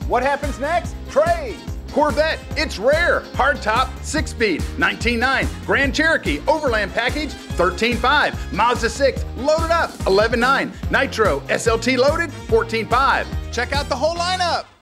What happens next? Trades. Corvette, it's rare. Hardtop, 6-speed, 19.9. Grand Cherokee, Overland package, 13.5. Mazda 6, loaded up, 11.9. Nitro, SLT loaded, 14.5. Check out the whole lineup.